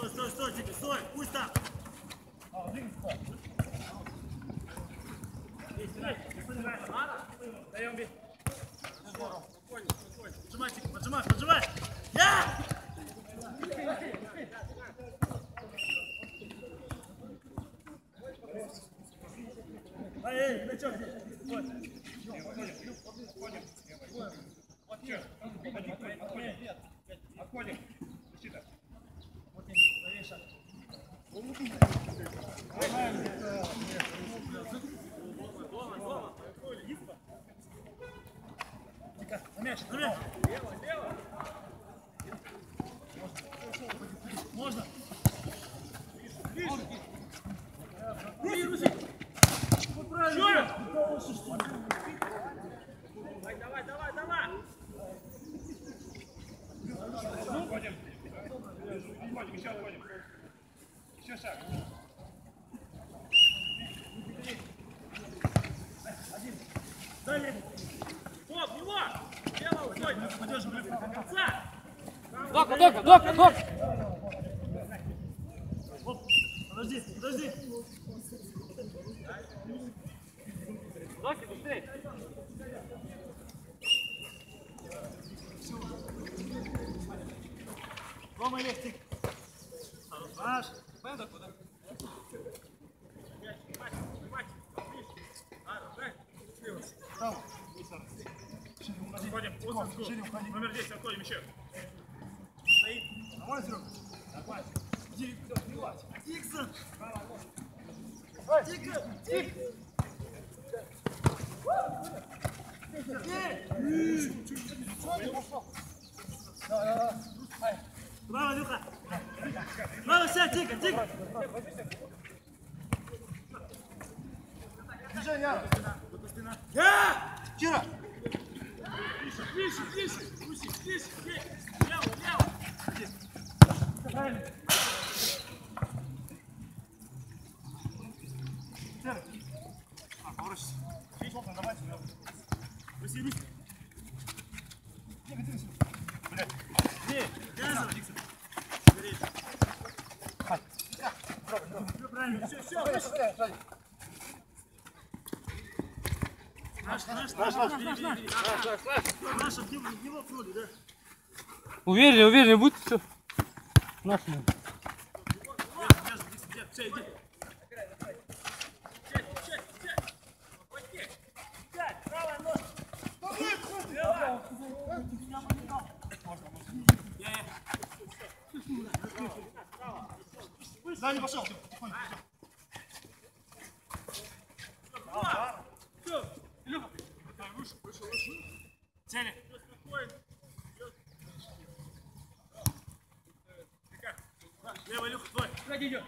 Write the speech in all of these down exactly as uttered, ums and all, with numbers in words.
Стой, стой, стой, Дикий, стой, пусть там. Даем бей. Поджимай, Дикий, поджимай, поджимай. Я! Эй, эй, ну чё, где? Вот. Вот чё. Отходим. Отходим. Защита. Вот я, правее шаг. Дома, дома. Тика, на мяч, на мяч. Лево, лево. Можно. Ближе. Ближе. Давай, давай, давай, давай! Отходим. Отходим, еще отходим. Еще шаг. Один. Далее. Стоп, него! Лево уходим. Подержим до конца. Дока, дока, дока, дока! Подожди, подожди. Доки, быстрее! Рома, Лехтик. Хорош. Пойдем доку, да? Отходим, номер десять, отходим еще. Стоит. Нормально, Серега? Нормально. Диксон. Диксон. Диксон. Браво, Люха! Браво, сядь, тихо, тихо! Движение! Я! Кира! Ближе, ближе, ближе! Ближе, ближе, ближе! Лево, лево! Правильно! Кира! А, поворачивайся! Видишь, окна, давайте, Руси, Руси! Тихо, тихо, блядь! Эй, Диксон! Бери! Правильно, все, все! Наш, наш, наш, наш, наш, наш, наш, от него кроли, да? Увереннее, увереннее, будь все. Наш. Все, иди. Да, не пошел. Все, Илюха. Выше, выше, выше. Цели. Левый, Илюха, твой. Сзади идет.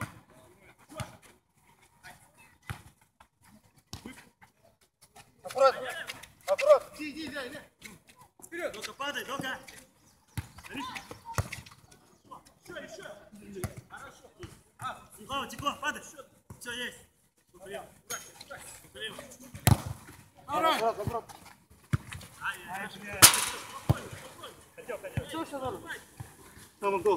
Аккуратно. Аккуратно. Иди, иди, иди. Вперед. Дока, падай, Дока. Еще, еще. Хорошо. А, текло, текло, падай. Все, есть. Лево. Лево. Давай. Ай-яй-яй. Хотел, хотел. Все, все, норм. Там гол.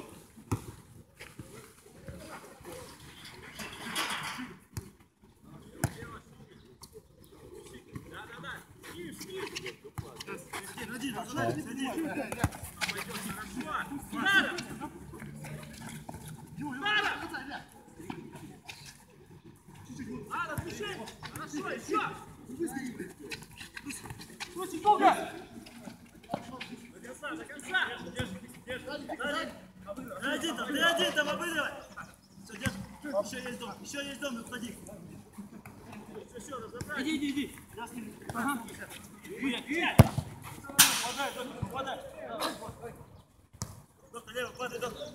Хорошо, еще! Слушай, долго! До конца, до конца! Держи, держи, держи! Ты один там, ты один там, обыгрывай! Все, держи! Еще есть дом, еще есть дом, уходи! Все, все, разобрали! Иди, иди, иди! Ага! Подай, доктор, подай! Доктор, лево, падай, доктор!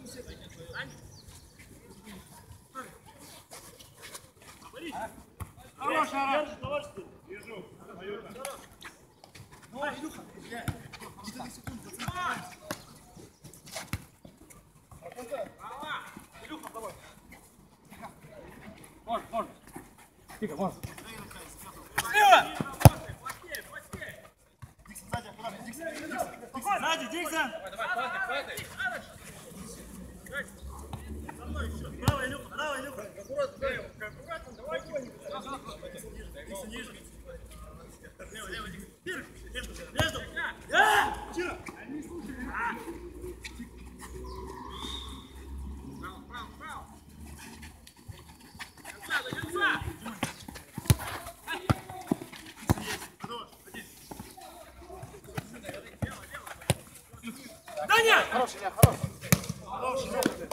Хорош, хорош! Вижу! Ну, Илюха! Где-то секунду, пацаны! Илюха, давай! Можно, можно! Тихо, можно! Слева! Диксон, сзади, аккуратно, Диксон! Диксон, сзади, Диксон! Давай, давай, падай, падай! Право, Илюха, право, Илюха. Аккуратно, давай. Ниже, ниже. Лево, лево, вверх, между, между. Да! Чиро! Право, право, право. Конца, до конца. Хорош, один. Лево, лево. Даня! Хороший, я хороший. Хороший, хороший.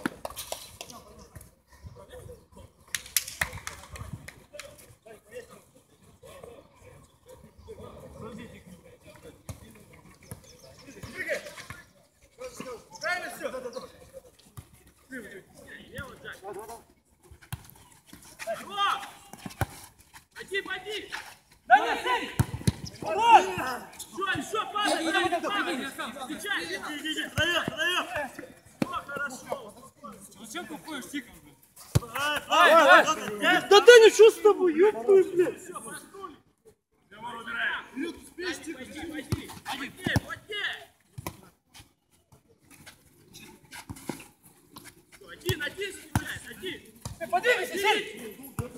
Правильно все? Да, да, да. Лево, Джак. Его! Пойди, пойди! Даня, сядь! Вот! Еще, еще, падай! Падай, падай! Встречай! Иди, иди, иди! Втроем, втроем! О, хорошо! Зачем ты ходишь, тихо? Давай, давай, давай! Да Даня, что с тобой, ёпта, блядь? Все, простули! Лево выбираем! Люк, спишь, тихо! Пойди, пойди! Пойди, пойди! Один, один стреляет, один! Подвигайся, сядь!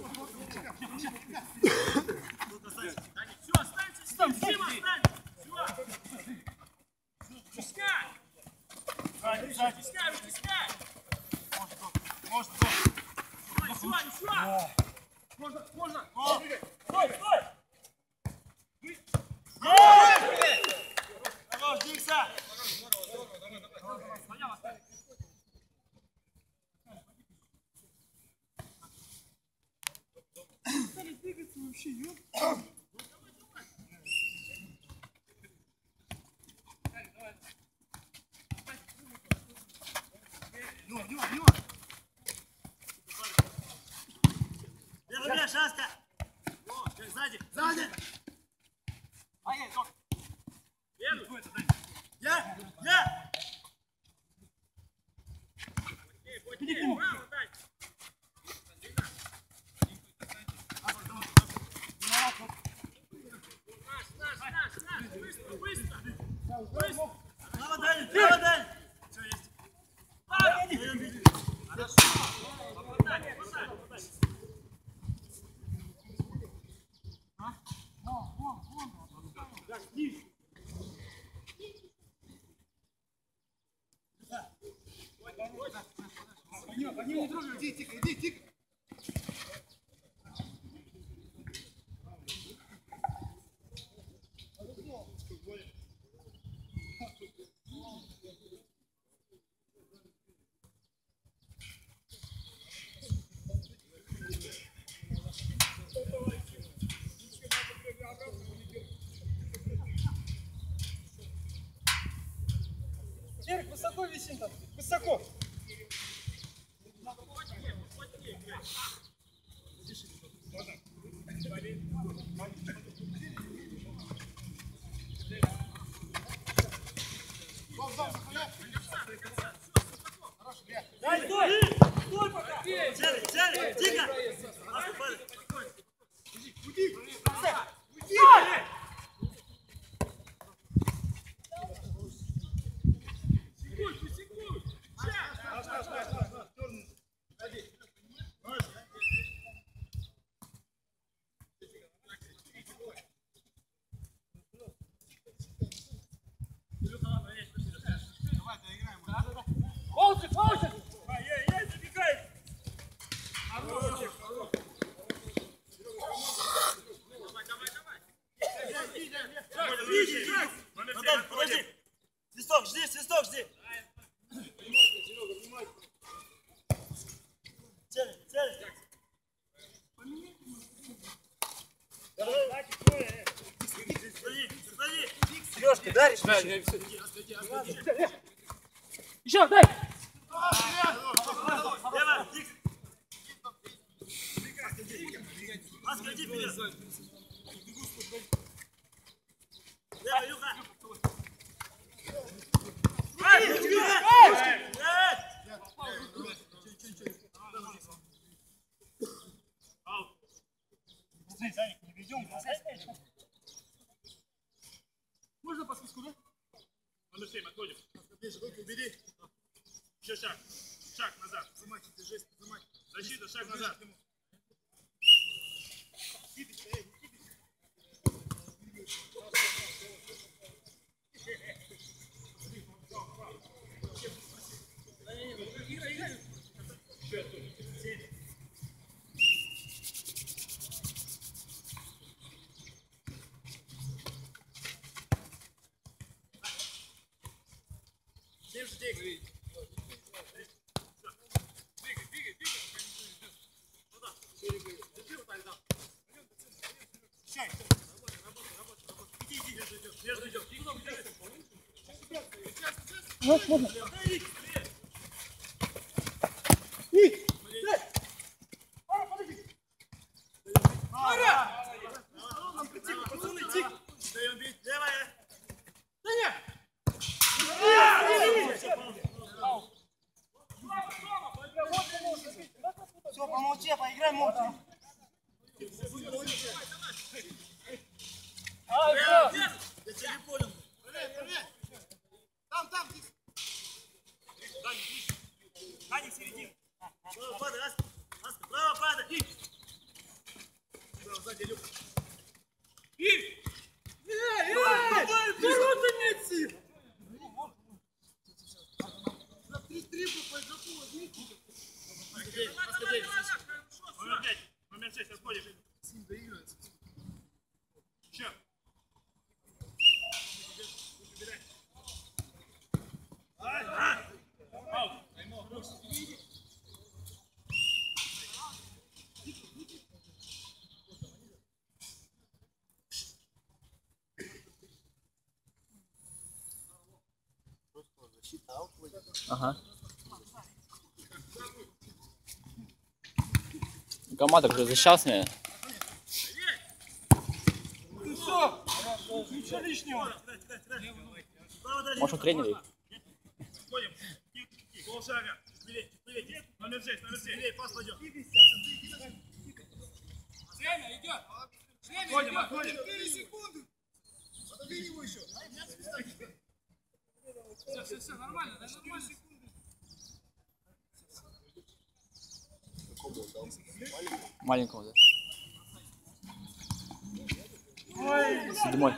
Даня, все, останься с ним, с ним останься! Все! Вытискай! Вытискай, вытискай! Может, Еще, еще! Можно, можно! Стой, стой! Хорош, Дикса! стали двигаться вообще, ёп. Дима, Дима, Дима! Левый мяч, Аска! О, сзади! Сзади! Ай-яй, док! Первый! Я! Я! Окей, браво, Дань! Наш, наш, наш, наш! Быстро, быстро! Быстро! Право, Дань! Право, Дань! Все, есть! Хорошо! Попадай, попадай, попадай! Дима, под ним не трогай, иди, тихо, иди, тихо! Серик, высоко висим там, высоко! Дай, стой! Стой пока! Сели, сели! Тихо! Аска, падай! Уйди! Уйди! Секунд, секунд! Наш, наш, наш, наш, наш, дернись. Ходи. Давай, доиграем. Волчик, волчик! Ай-яй-яй, забегай! Хорош! Давай, давай, давай! Иди, иди! Наталья, подожди! Свисток, жди, свисток, жди! Цели, цели! Сзади, сзади! Сережка, даришь? Еще, дай! Лево, Дикс! Аска, иди вперед! Лево, Илюха! Эй! Эй! Быстрее, Саник, не ведем. Можно по списку, да? Номер семь, отходим. Ближе, руки убери. Еще шаг. Шаг назад. Замахи, держись, замахи. Защита, шаг назад. Держи, двигай. Двигай, двигай, двигай. Туда. Держи вот так, да. Чай. Работай, работай, работай, работай. Иди, иди, держи, держи, держи, держи. Никуда не держи. Вот, можно. Даем бить, левая. Все, помолчи, поиграй молча. Я тебя не понял. Проверь, проверь. Там, там, здесь. Дани, в середине. Право падай, Аска. Аска, право падай. Право, сзади, Люк. Ворота нет сил. Номер пять, номер шесть, отходишь. Еще. Аут. Ага. Команда уже защищался, наверное. Ну все, ничего лишнего. Может, он тренер? Входим. Полшага. Левее, левее. Номер шесть, номер семь. Левее, пас пойдет. Время идет. Отходим, отходим. четыре секунды. Пододвинь его еще. Все, все, все, нормально, да, нормально. Маленького, да? Седьмой.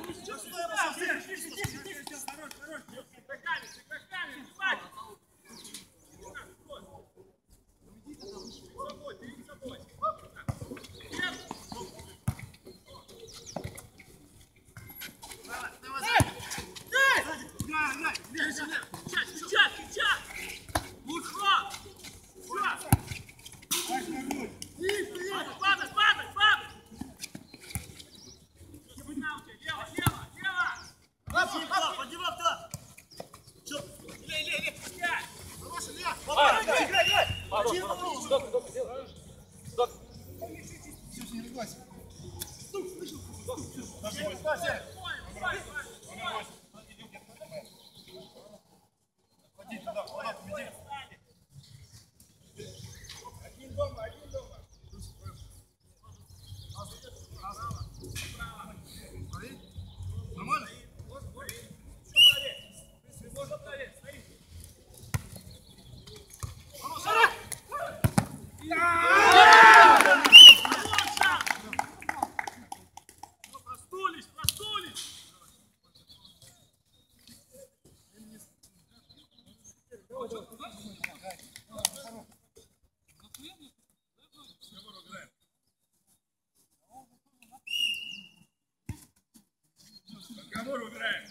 Разговор выбираем.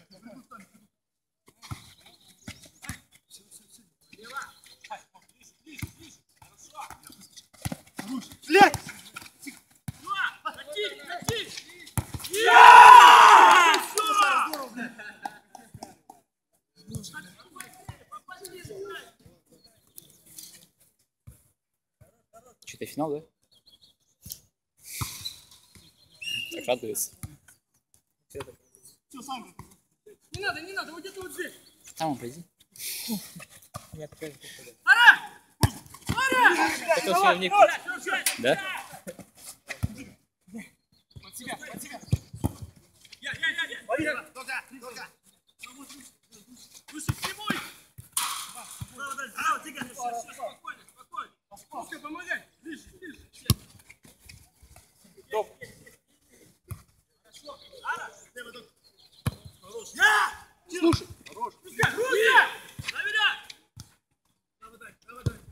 Блядь! Что-то финал, да? Так радуется. Все, сам. Не надо, не надо, вот где-то вот здесь. Там он, пойди. Ара! Это все в них. Да? Под себя, под себя. Я, я, я, я. Долго, долго. Выше, прямой. Право, дальше, право, тихо. Спокойно, спокойно. Вовка, помогай! Ближе, ближе! Стоп. Слушай. Рука! Рука! Проверяй! Давай, давай, давай!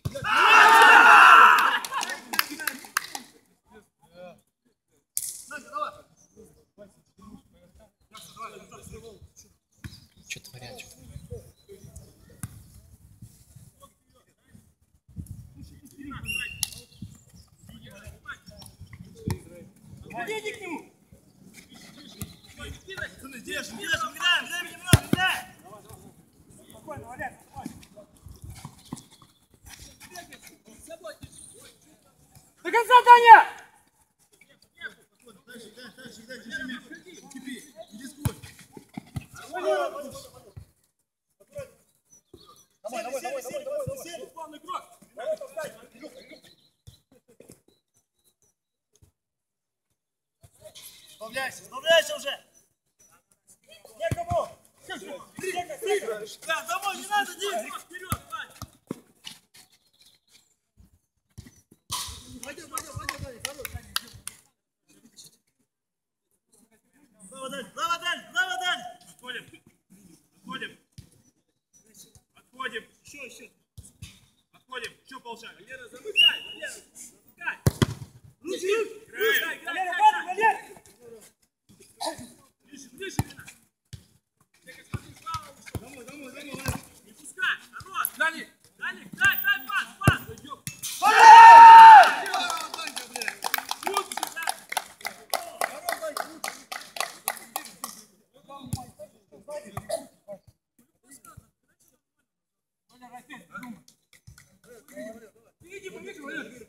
Что творят? Чё? Подойди к нему. Держим, держим, играем, времени много, играем! Спокойно, Валер, спокойно. До конца, Таня! Дальше, дальше, дальше, дальше, держи мяч. Кипи, иди сквозь. Давай, давай, давай, давай, давай. Сели, Главный игрок! справляйся, справляйся уже! Некому! Да, домой, не надо, Дим! Вперед, Вань! Пойдем, пойдем, пойдем, Дани, хорош. Слава, Дани, слава, Дани, слава, Дани! Отходим! Отходим! Отходим! Еще, еще. Отходим! Еще полшага! Лера, замыкай! Валера, замыкай! Руки, руки! Играй! Играй! Валер, падай, Валер! Ближе, ближе, Лена! Тихо, смотри, справа ушел! Домой, домой, домой, Валер. Не пускай! Хорош! Дани! Дани, дай, дай пас, пас! Пойдем! Лучше, да! Ты иди, поближе, Валер.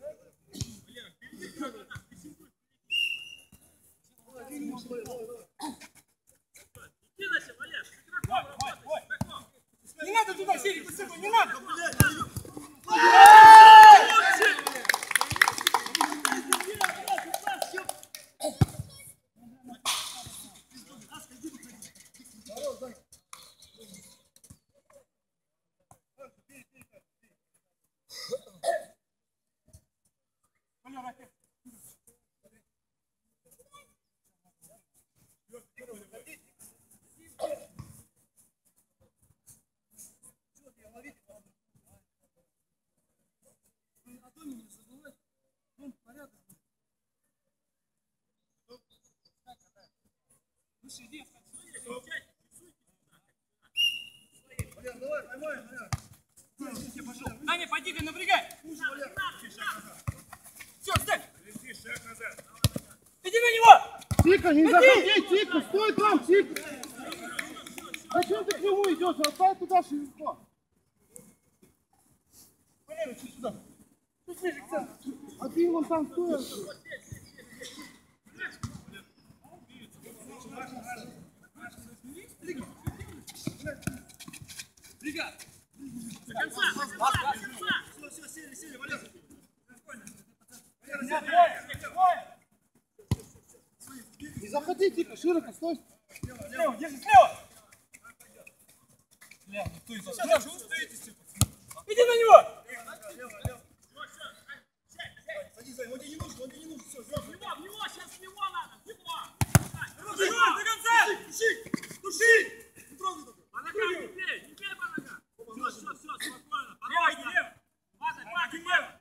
Иди дальше, Валер! С игроком работай, с игроком! Не надо туда, Серик, под собой, не надо! Валер, опять. Валер, давай, поймай, Валер. Таня, пойди, ты напрягай! Все, ставь! Лети, шаг назад! Иди на него! Тихо, не заходи, тихо, стой там, тихо. Зачем ты к нему идешь? Оставь туда широко. Валера, чуть сюда. Чуть ближе к центру. А ты вон там стой. Ребят! До конца! До конца! До конца! Все, все, сели, сели, Валер. Не заходи, тихо, широко, стой. Слева, держи, слева! Бля, никто из вас. Иди на него! Садись, Зай, он тебе не нужен, он тебе не нужен. Все, все. В него, в него! Сейчас в него надо! В него! Души, до конца! Туши, туши. Не трогай только. По ногам не бей! Не бей по ногам! Все, все, все, спокойно! Лево, иди, лево! Падай, падай, лево!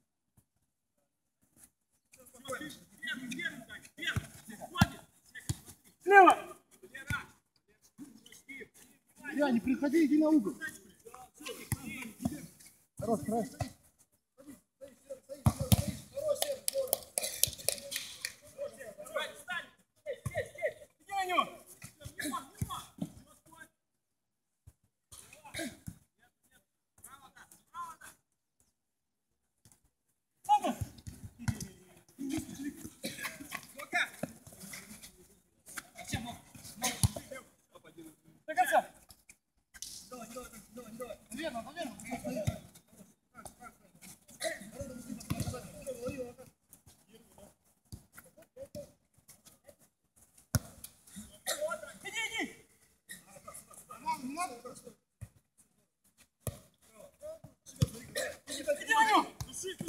Первый, первый, так, первый! Входит! Слева! Лера! Я, не приходи, иди на угол. Хорош, хорош. Давай, встань! Здесь, здесь, здесь! Иди на него! В него, в него! Господь! Право, да! Право, да! Сандра! Ну-ка! До конца! Давай, давай, давай, давай. Лена, наверное. Иди, иди! Иди на него! Души,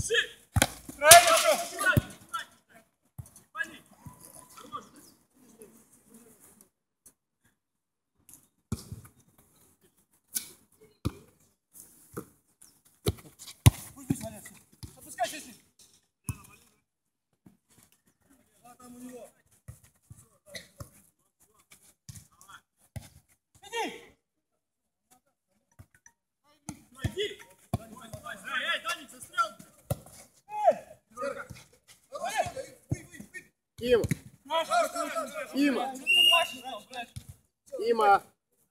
Тима. Тима. Тима.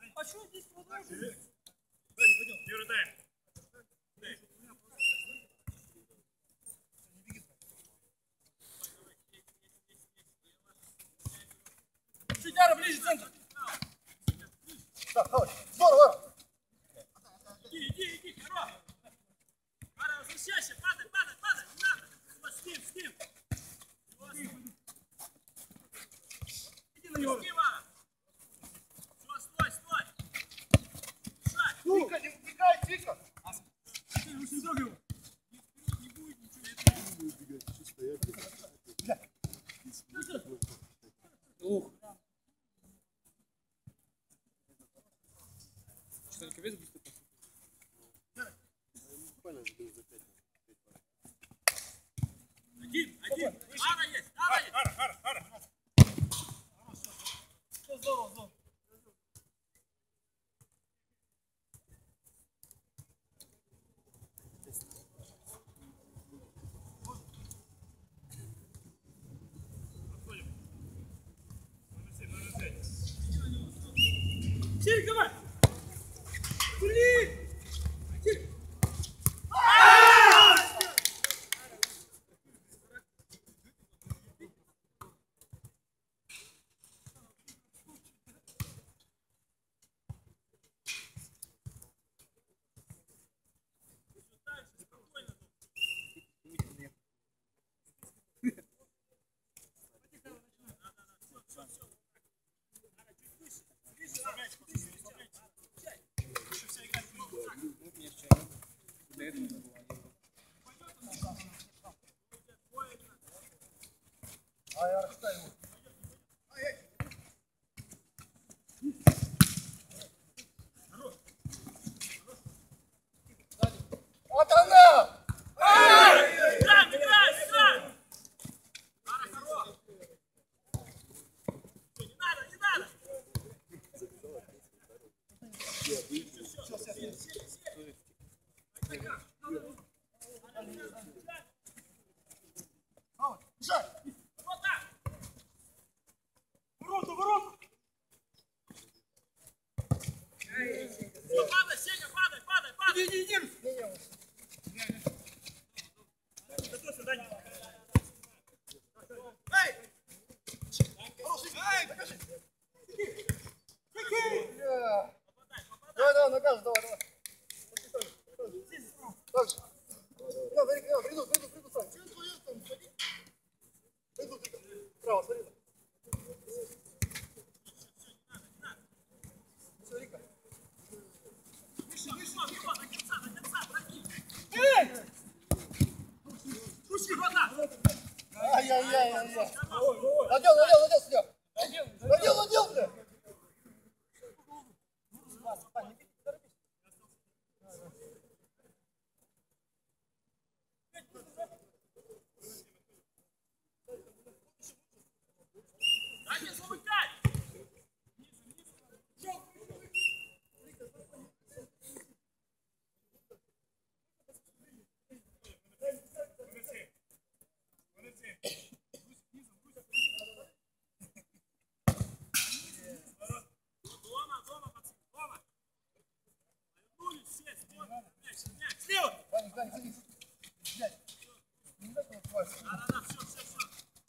Чудяра, ближе центр. Здорово. Иди, иди, иди, хорош. Ара, возвращайся, падай, падай, падай, не надо. Вот с ним, с ним. Иди на него. С ним, Ара. Все, стой, стой. Шаг. Тика, не убегай, Тика. Ты лучше зоги его. Ух. Что-нибудь вес быстро Один, один. Ара есть, Ара есть. Ара, ара, ара. Все здорово, здорово. Сири, давай. Блин. Сири. Вот она. Играй, играй, играй. Ара, хорош. Не надо, не надо. Вот так. Ворота, ворота. Все, падай, Сеня, падай, падай, падай. Иди, иди, иди. Готовься, Даня. Эй! Эй, покажи. Давай, давай, накажешь, давай, давай. Так же. На, смотри, на, приду, приду, приду, сам. Чего твоё там, смотри. Приду, приду. Право, смотри. Смотри-ка. Выше, выше, выше, до конца, до конца, брони. Эй! Пусти, вот так. Ай-яй-яй-яй-яй. Надел, надел, надел сюда. Надел, надел, бля. Дай не замыкай. Дома, дома, пацаны, дома. Повернулись все, смотрим. Мяч, мяч, слева. Дань, Дань, садись. Блядь. Не дай там открывайся. Да-да-да, все, все, все.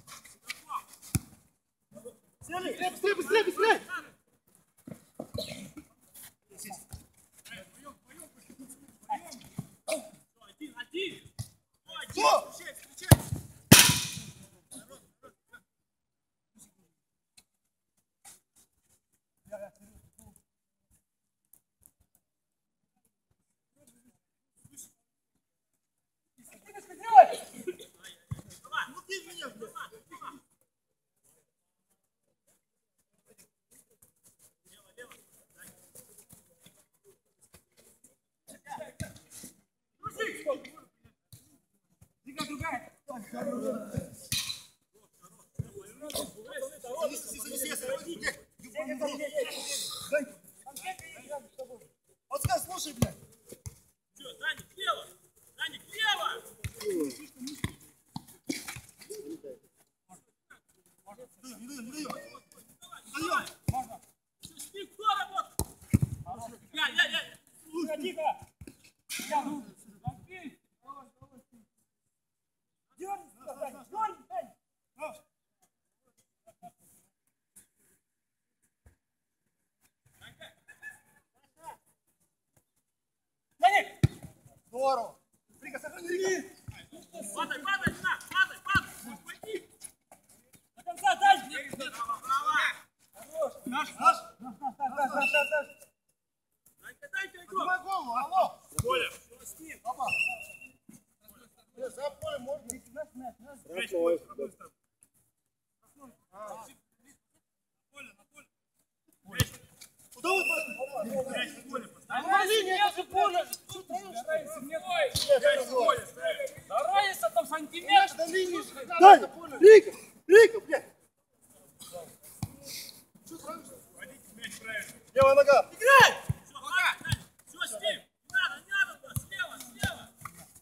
Быстрее, быстрее, быстрее, быстрее. Один, один. Один, Кто? встречай, встречай. Давай, ну ты меня, давай, давай. Лево, лево. Дига другая. Подсказ, слушай, блядь. Все, Даник, лево. Даник, лево. Здорово. Рика, сохрани, Рика. Падай, падай, сюда, падай, падай. Пойди. До конца, дальше! Хорош. Наш, наш! Наш, наш, наш, наш, наш, наш! Дайте, дайте, игрок. Поднимай голову, алло. Коля. Что с ним? Папа. За поле можно. Наш, наш, наш! Мяч, Коля, пробуй там. Коля, на поле. Мяч. Куда вы пошли? Мяч на поле поставь. А на линии, это же поле! Что ты Мяч на поле ставь. Да разница там Мяч сантиметр! на линии. Дай, Рика, Рика, блядь. Что сразу? Водите мяч правильно. Левая нога. Играй! Все, хватит. Все, с ним. Не надо, не надо. туда. Слева, слева.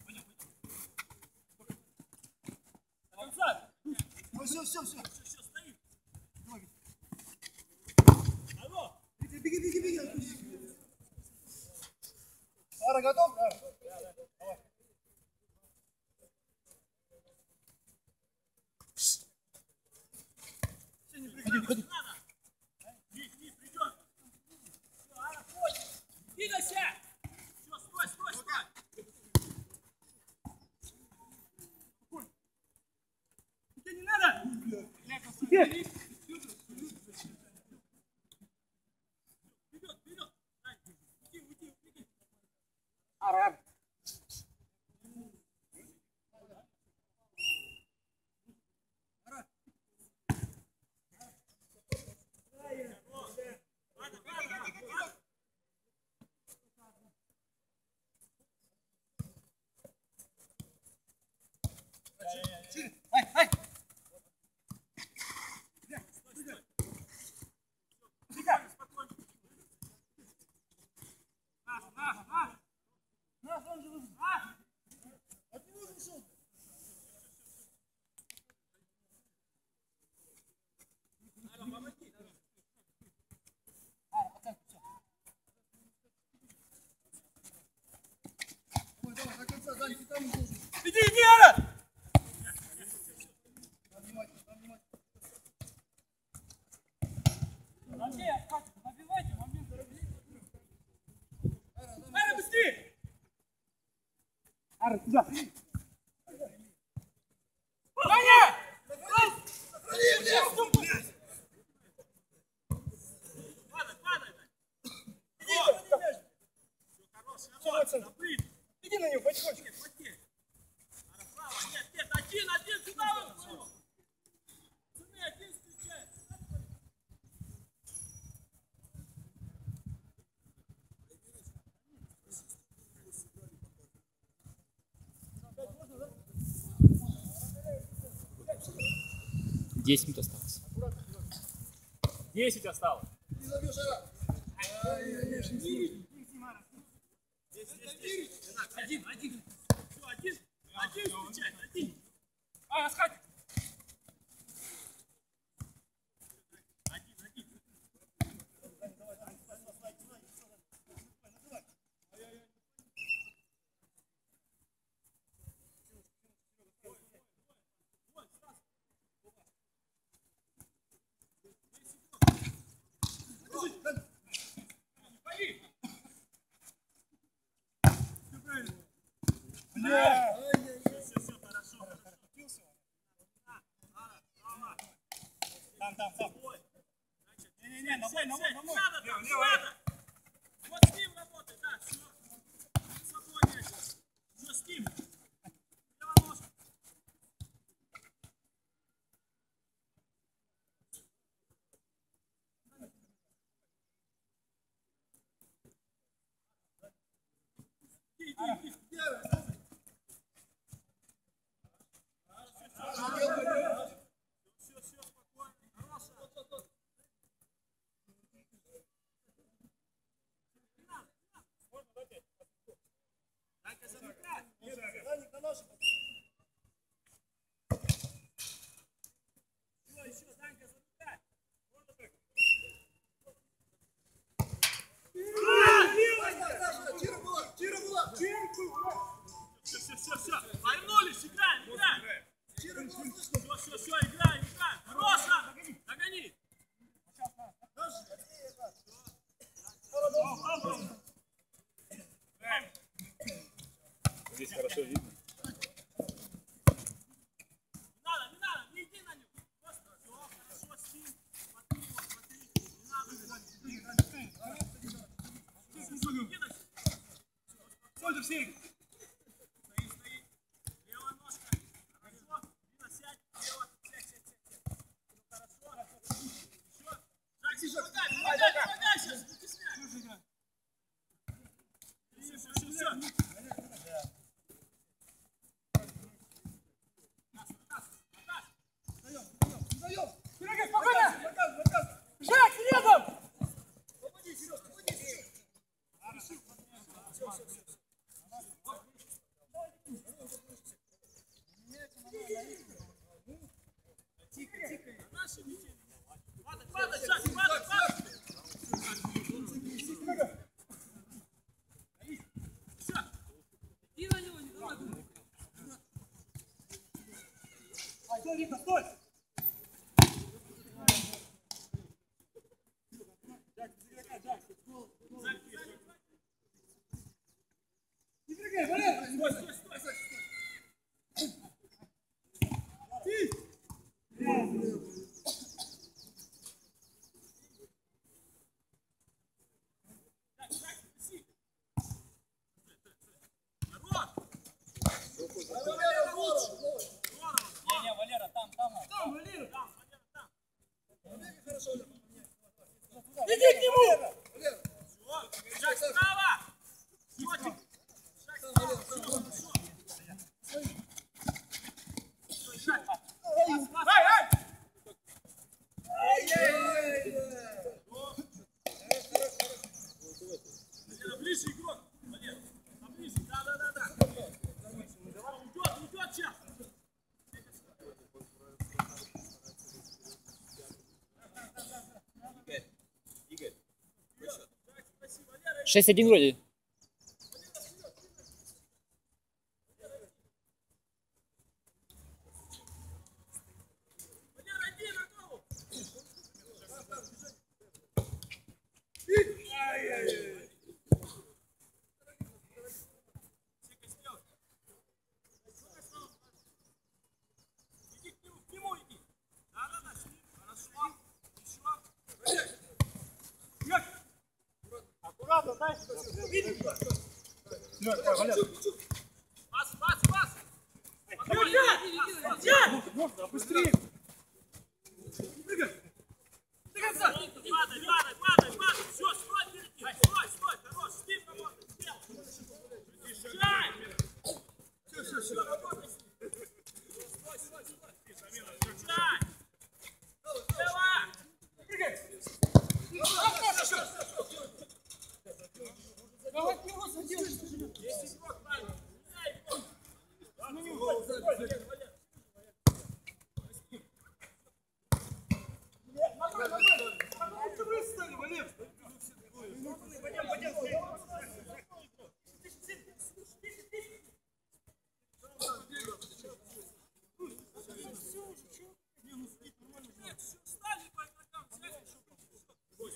До конца! Ну все, все, все. Все, все, стоит. Алло. Беги, беги, беги, беги. Ара, готов? Да. Давай. Не надо. Вниз, вниз, придет. Все, Ара, понял. Двигайся. Все, стой, стой, стой. Тебе не надо! Вперед, вперед. Дай, уйди, уйди, уйди. Араб! Ладно, ладно, ладно. Ай, ай! Спокойно. Наш, наш, наш. Наш, он же вы- А! От него же ушел. Ара, помоги. Ара, пока, всё. Давай, давай, до конца, Дань, ты там должен. Иди, иди, Ара! Там внимательно, там внимательно. Андрей, откатывай, побивайте, момент дорогие. Ара, быстрее. Ара, туда! Ваня! Падай, падай. Иди, все, хорош, хорош. Забыть. Иди на него, потихонечку. Хвати. Ара, право. Нет, нет, один, один, сюда он был. Сюда, один встречает. десять минут осталось. десять осталось. Не забьешь, Ара. Один, один. Все, один. Один встречает, один. А, расхати. Один, один. Пали. Все, все, хорошо, хорошо. Там, там, там. Не-не-не, на бой, на бой, на бой. Надо там, Лево, надо. Вот с ним работай, да, все. Свободнее. Все с ним. Лево ножку. Иди, иди, иди. Все, все, спокойно. Хорошо. Вот, вот, вот. Не надо, не надо. Здесь хорошо видно. Сольдер, Серег! Стоит, стоит. Левая ножка. Хорошо. Дина, сядь. Лево. Сядь, сядь, сядь. Хорошо. Еще. Шаг, помогай, помогай, помогай сейчас. Не стесняй. Все, все, все, все. Серега, спокойно! Жак, рядом! Попади, Сереж, попади, Сереж. Все, все, все. Тихо, тихо. Наши мячи. Падай, падай, Жак, падай, падай. Все. Иди на него, не давай. Стой, Рита, стой! Не прыгай, Валера! Стой, стой, стой, стой. Не, Валера, там, там. Там, Валера! Там, Валера, там. Иди к нему! Все. Шаг справа. Счетчик. Шаг справа. Все, хорошо. Стой, шаг. Пас, пас. Ай, ай! Валера, ближе игрок. Валера, поближе. Да, да, да, да. Уйдет, уйдет сейчас. шесть один вроде. Валера, иди на голову. Тихо, сделай. Иди к нему, к нему иди. Да, да, да, с ним. Хорошо. Еще. Аккуратно, дай. Пас, пас, пас. Можно, быстрее! До конца. Падай, падай, падай, падай. Все, стой, впереди. Стой, стой, хорош. С ним работай. Шай. Все, все, все, работай с ним. Стой, стой, стой. Шай. Лево. Давай к нему садись! Есть игрок, правильно. Меняй игрок. Нормально, нормально! А ты вы стали, Валер! Пойдем, пойдем. Нет, все, встали по игрокам, взяли еще. Вот.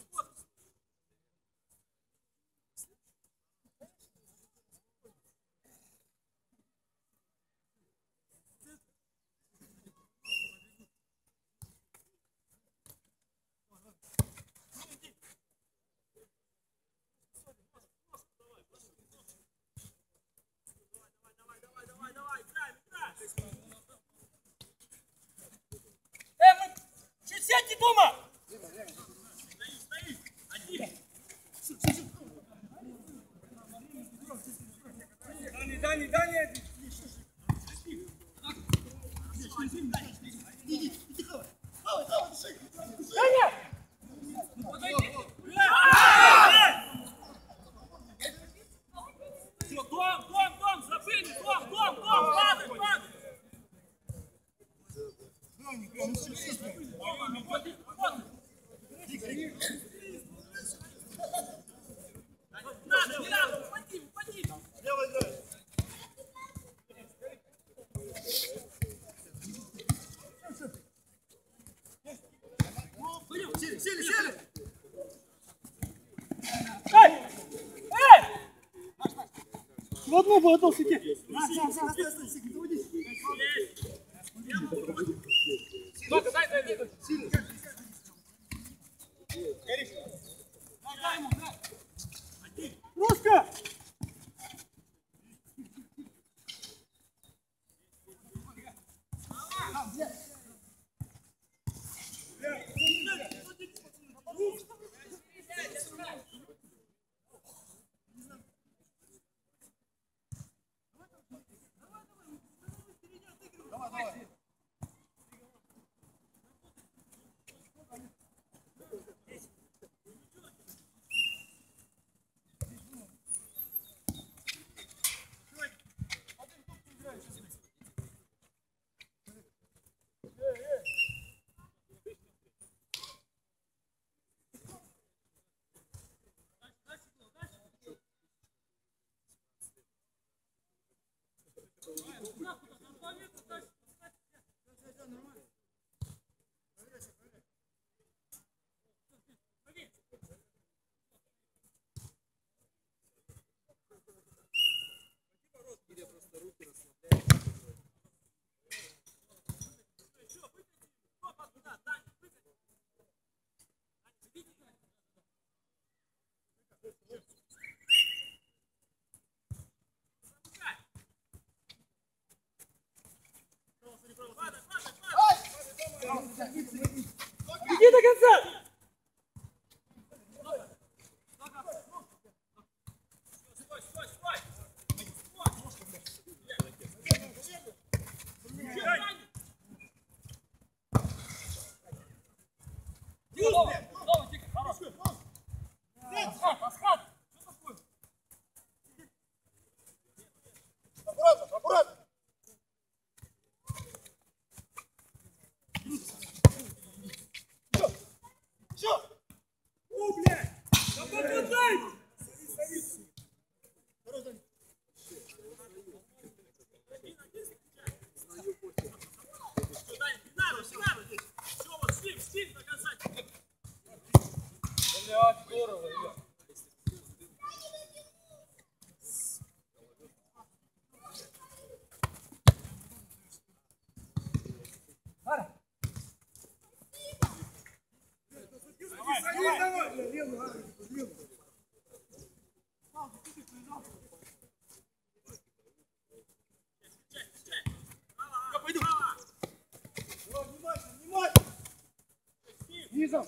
Давай, давай, давай, давай, играем, играем. Э, мы чуть сядьте дома! Стоит, стоит. Один. Дани, Дани, Дани! Даня! Все, дом, дом, дом, забыли, дом, дом, дом, падай, падай. Дома, работай, работай. Надо, не надо, упади, упади. Лево играй. В одну, в одну, сиди. Только дай, дай, дай. Ручка! Иди до конца! Стой, стой, стой! Аккуратно, аккуратно. Все. У, блядь! Да попадай! Здорово, ребят. Низом.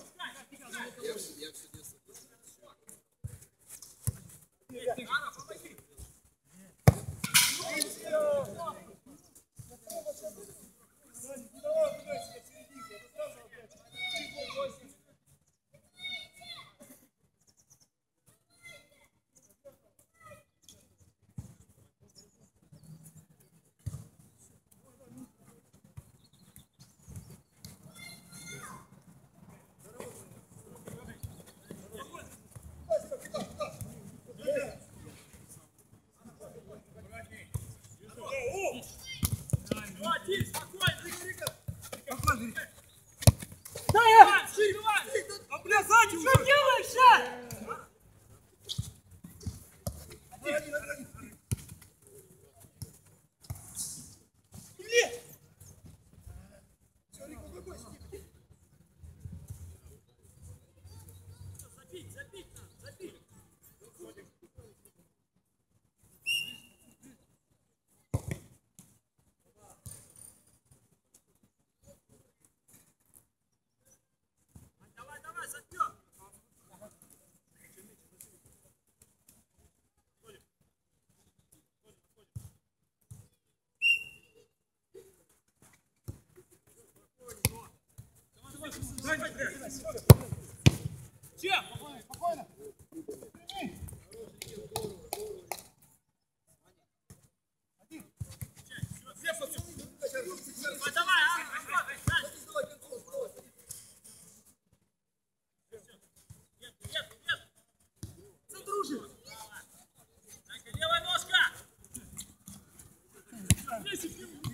Что делаешь? Забить, забить надо, забить. Давай, давай, забьем. Чем? Спокойно. Давай, а? Нет, нет, нет. Задружи. Левая ножка.